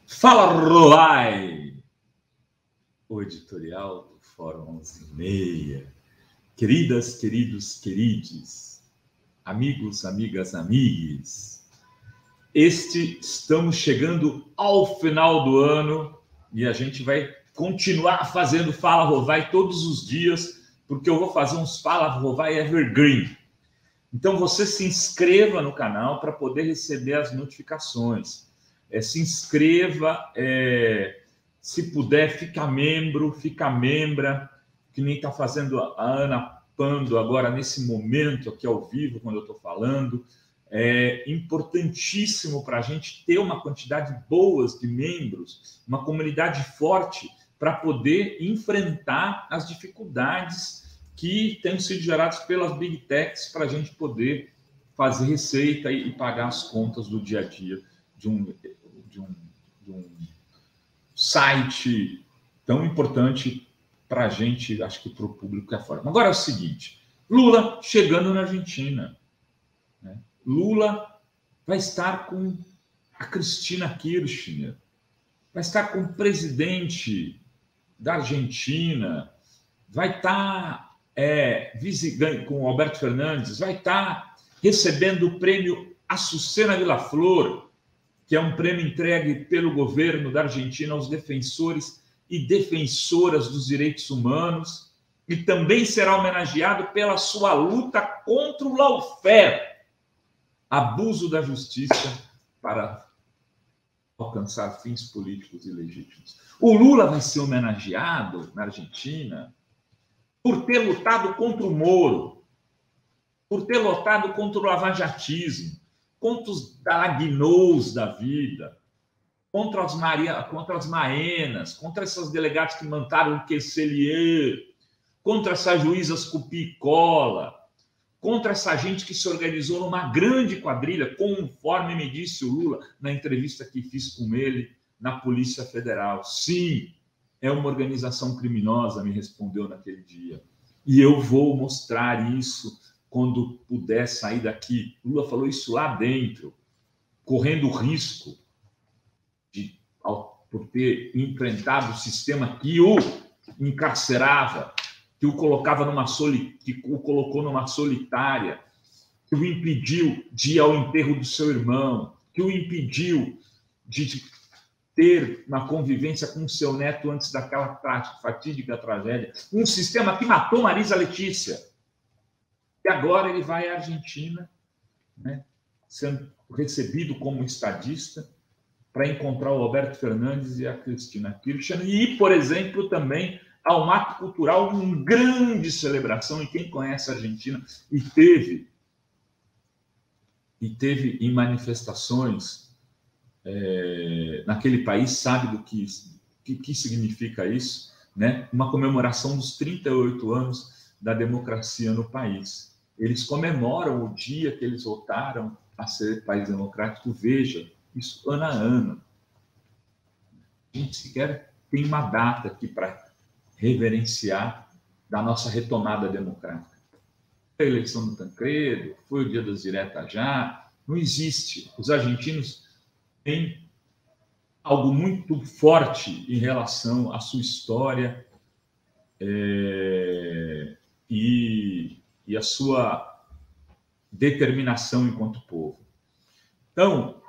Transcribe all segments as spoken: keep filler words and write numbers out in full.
Fala, Roai! O editorial do Fórum onze e meia. Queridas, queridos, querides, amigos, amigas, amigues, este estamos chegando ao final do ano e a gente vai continuar fazendo Fala Rovai todos os dias, porque eu vou fazer uns Fala Rovai Evergreen. Então você se inscreva no canal para poder receber as notificações. É, se inscreva, é, se puder, fica membro, fica membra, que nem está fazendo a Ana Pando agora nesse momento aqui ao vivo, quando eu estou falando. É importantíssimo para a gente ter uma quantidade boa de membros, uma comunidade forte para poder enfrentar as dificuldades que têm sido geradas pelas Big Techs para a gente poder fazer receita e pagar as contas do dia a dia de um, de um, de um site tão importante para a gente, acho que para o público que é fora. Agora é o seguinte, Lula chegando na Argentina, né? Lula vai estar com a Cristina Kirchner, vai estar com o presidente da Argentina, vai estar é, com o Alberto Fernandes, vai estar recebendo o prêmio Açucena Villaflor, que é um prêmio entregue pelo governo da Argentina aos defensores e defensoras dos direitos humanos, e também será homenageado pela sua luta contra o lawfare, abuso da justiça para alcançar fins políticos ilegítimos. O Lula vai ser homenageado na Argentina por ter lutado contra o Moro, por ter lutado contra o lavajatismo, contra os Dagnous da vida, contra as, Maria, contra as Maenas, contra esses delegados que mandaram o Quecelier, contra essas juízas Cupicola, contra essa gente que se organizou numa grande quadrilha, conforme me disse o Lula na entrevista que fiz com ele na Polícia Federal. Sim, é uma organização criminosa, me respondeu naquele dia. E eu vou mostrar isso quando puder sair daqui. Lula falou isso lá dentro, correndo risco de, por ter enfrentado o sistema que o encarcerava, que o colocava numa soli, que o colocou numa solitária, que o impediu de ir ao enterro do seu irmão, que o impediu de ter uma convivência com o seu neto antes daquela fatídica tragédia. Um sistema que matou Marisa Letícia. E agora ele vai à Argentina, né, sendo recebido como estadista, para encontrar o Alberto Fernandes e a Cristina Kirchner. E, por exemplo, também ao um ato cultural, uma grande celebração. E quem conhece a Argentina e teve, e teve em manifestações é, naquele país, sabe do que, que, que significa isso, né? Uma comemoração dos trinta e oito anos da democracia no país. Eles comemoram o dia que eles voltaram a ser país democrático. Veja, isso ano a ano. A gente sequer tem uma data aqui para reverenciar da nossa retomada democrática. Foi a eleição do Tancredo, foi o dia das diretas já, não existe. Os argentinos têm algo muito forte em relação à sua história é, e, e a sua determinação enquanto povo. Então,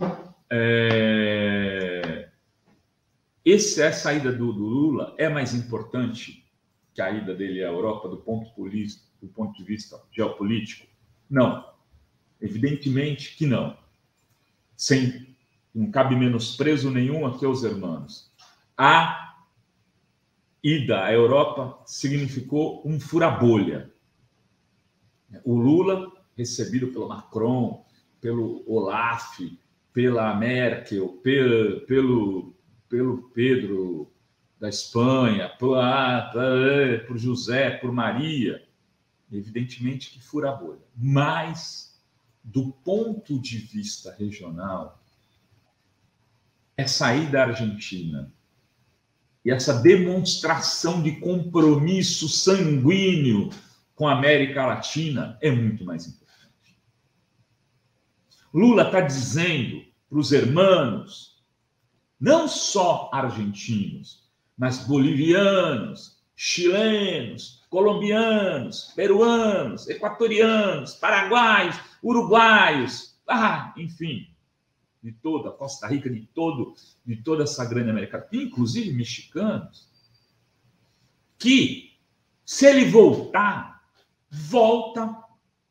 é, esse, essa ida do, do Lula é mais importante que a ida dele à Europa do ponto, político, do ponto de vista geopolítico? Não. Evidentemente que não. Sem, não cabe menosprezo nenhum aqui aos irmãos. A ida à Europa significou um fura-bolha. O Lula, recebido pelo Macron, pelo Olaf, pela Merkel, pelo, pelo, pelo Pedro da Espanha, por, ah, por José, por Maria, evidentemente que fura a bolha. Mas, do ponto de vista regional, essa sair da Argentina e essa demonstração de compromisso sanguíneo com a América Latina é muito mais importante. Lula está dizendo para os hermanos não só argentinos, mas bolivianos, chilenos, colombianos, peruanos, equatorianos, paraguaios, uruguaios, ah, enfim, de toda a Costa Rica, de, todo, de toda essa grande América Latina, inclusive mexicanos, que, se ele voltar, volta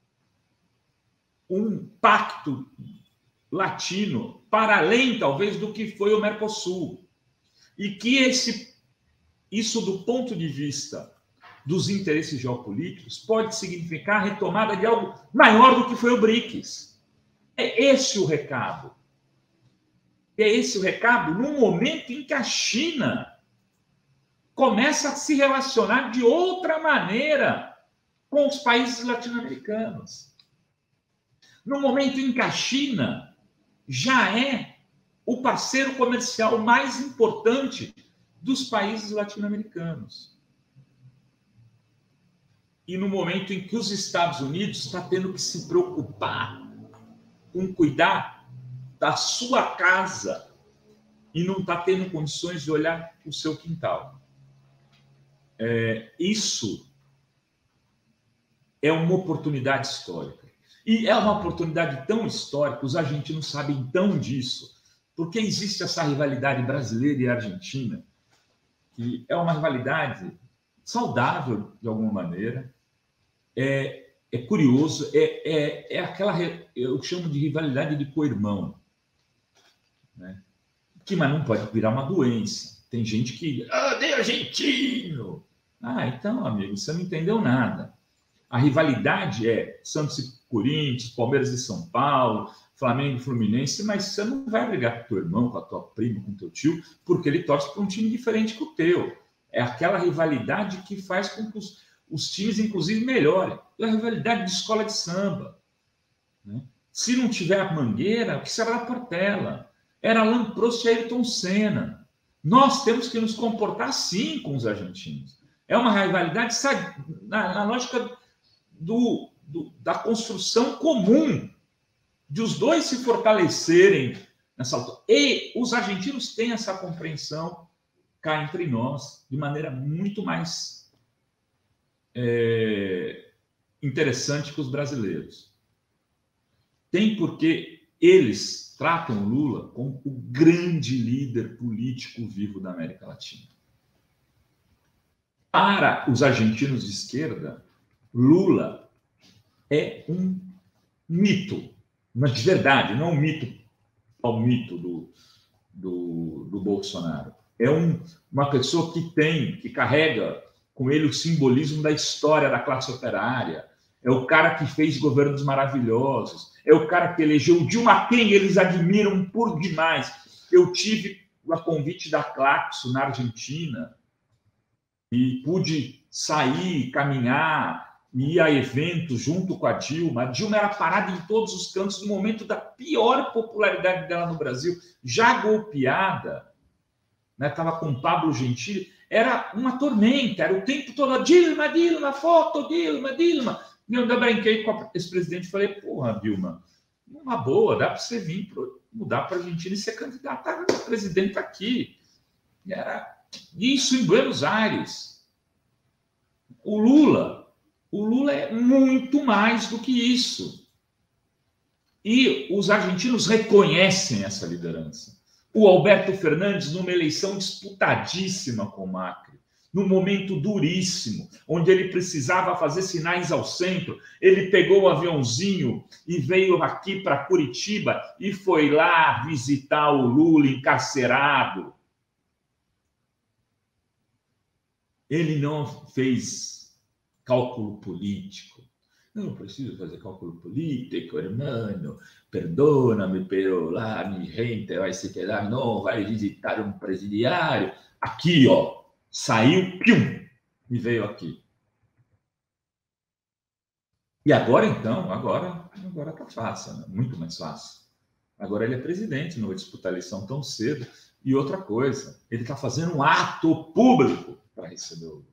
um pacto latino para além, talvez, do que foi o Mercosul. E que esse, isso, do ponto de vista dos interesses geopolíticos, pode significar a retomada de algo maior do que foi o BRICS. É esse o recado. É esse o recado no momento em que a China começa a se relacionar de outra maneira com os países latino-americanos. No momento em que a China já é o parceiro comercial mais importante dos países latino-americanos. E no momento em que os Estados Unidos está tendo que se preocupar com cuidar da sua casa e não está tendo condições de olhar o seu quintal. É, isso é uma oportunidade histórica. E é uma oportunidade tão histórica, os argentinos sabem tão disso, porque existe essa rivalidade brasileira e argentina, que é uma rivalidade saudável, de alguma maneira. É, é curioso, é, é, é aquela, eu chamo de rivalidade de co-irmão, né? Que, mas não pode virar uma doença. Tem gente que, ah, odeio argentino. Ah, então, amigo, você não entendeu nada. A rivalidade é Santos e Corinthians, Palmeiras e São Paulo, Flamengo e Fluminense, mas você não vai brigar com teu irmão, com a tua prima, com teu tio, porque ele torce para um time diferente que o teu. É aquela rivalidade que faz com que os, os times, inclusive, melhorem. É a rivalidade de escola de samba, né? Se não tiver a Mangueira, o que será da Portela? Era Alain Prost e Ayrton Senna. Nós temos que nos comportar assim com os argentinos. É uma rivalidade na, na lógica do, do, da construção comum, de os dois se fortalecerem nessa altura. E os argentinos têm essa compreensão cá entre nós de maneira muito mais é, interessante que os brasileiros. Tem porque eles tratam o Lula como o grande líder político vivo da América Latina. Para os argentinos de esquerda, Lula é um mito, mas de verdade, não um mito ao mito do, do, do Bolsonaro. É um, uma pessoa que tem, que carrega com ele o simbolismo da história da classe operária. É o cara que fez governos maravilhosos. É o cara que elegeu Dilma, quem eles admiram por demais. Eu tive a convite da Claxo na Argentina e pude sair, caminhar, ir a eventos junto com a Dilma. A Dilma era parada em todos os cantos no momento da pior popularidade dela no Brasil, já golpeada, né? Estava com Pablo Gentili, era uma tormenta, era o tempo todo, Dilma, Dilma, foto, Dilma, Dilma. E eu ainda brinquei com a ex-presidente e falei, porra, Dilma, uma boa, dá para você vir pro, mudar para a Argentina e ser candidata a presidente aqui. E era isso em Buenos Aires. O Lula, o Lula é muito mais do que isso. E os argentinos reconhecem essa liderança. O Alberto Fernandes, numa eleição disputadíssima com o Macri, num momento duríssimo, onde ele precisava fazer sinais ao centro, ele pegou o aviãozinho e veio aqui para Curitiba e foi lá visitar o Lula encarcerado. Ele não fez cálculo político. Não preciso fazer cálculo político, hermano. Perdona-me, pero lá mi gente vai se quedar. Não, vai visitar um presidiário. Aqui, ó, saiu, pium, e veio aqui. E agora, então, agora, agora tá fácil, né? Muito mais fácil. Agora ele é presidente, não vai disputar a eleição tão cedo. E outra coisa, ele está fazendo um ato público para receber o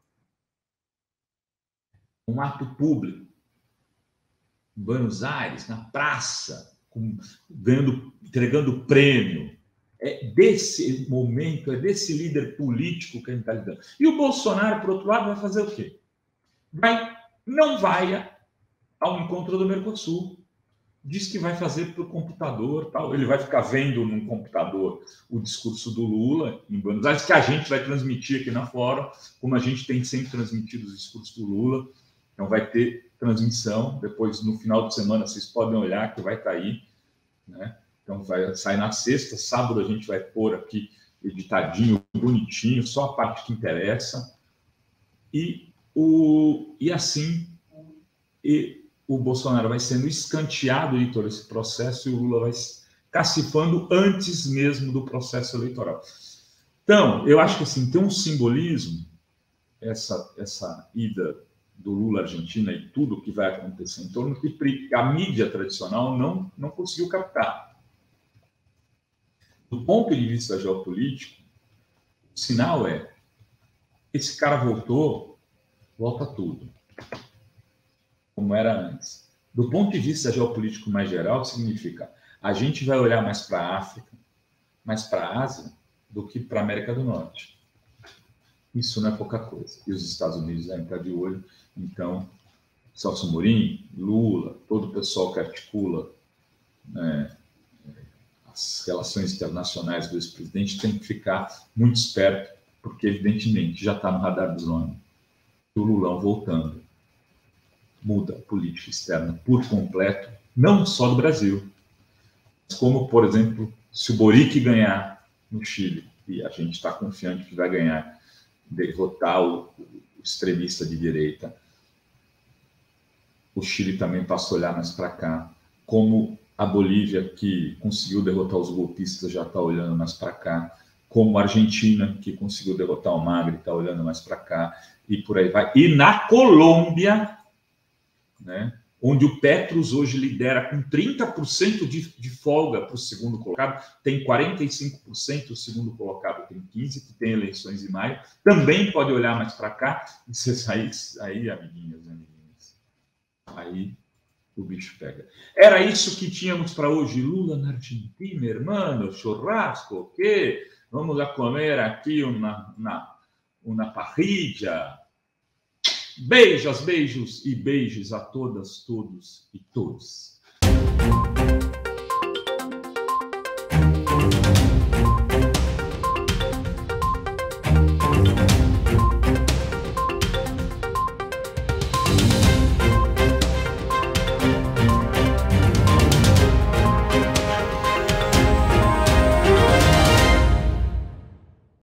um ato público em Buenos Aires, na praça, com, ganhando, entregando prêmio. É desse momento, é desse líder político que a gente está lidando. E o Bolsonaro, por outro lado, vai fazer o quê? Vai, não vai ao encontro do Mercosul. Diz que vai fazer por computador, tal. Ele vai ficar vendo num computador o discurso do Lula em Buenos Aires, que a gente vai transmitir aqui na Fórum, como a gente tem sempre transmitido os discursos do Lula. Então vai ter transmissão. Depois, no final de semana, vocês podem olhar que vai estar aí, né? Então vai sair na sexta, sábado a gente vai pôr aqui editadinho, bonitinho, só a parte que interessa. E, o, e assim... E, o Bolsonaro vai sendo escanteado de todo esse processo e o Lula vai cacifando antes mesmo do processo eleitoral. Então, eu acho que assim, tem um simbolismo, essa, essa ida do Lula à Argentina e tudo que vai acontecer em torno, que a mídia tradicional não, não conseguiu captar. Do ponto de vista geopolítico, o sinal é: esse cara voltou, volta tudo como era antes. Do ponto de vista geopolítico mais geral, significa a gente vai olhar mais para a África, mais para a Ásia, do que para a América do Norte. Isso não é pouca coisa. E os Estados Unidos devem estar de olho. Então, Celso Amorim, Lula, todo o pessoal que articula, né, as relações internacionais do ex-presidente tem que ficar muito esperto, porque, evidentemente, já está no radar dos homens. O Lulão voltando muda a política externa por completo, não só do Brasil, mas como, por exemplo, se o Boric ganhar no Chile, e a gente está confiante que vai ganhar, derrotar o, o extremista de direita, o Chile também passa a olhar mais para cá, como a Bolívia, que conseguiu derrotar os golpistas, já está olhando mais para cá, como a Argentina, que conseguiu derrotar o Macri, está olhando mais para cá, e por aí vai. E na Colômbia, né, onde o Petros hoje lidera com trinta por cento de, de folga para o segundo colocado, tem quarenta e cinco por cento, o segundo colocado tem quinze por cento, que tem eleições em maio, também pode olhar mais para cá, e você sair, aí, amiguinhos e amiguinhas, aí o bicho pega. Era isso que tínhamos para hoje. Lula na Argentina, hermano, churrasco, o quê? Vamos a comer aqui uma, uma, uma parrilla. Beijos, beijos e beijos a todas, todos e todos.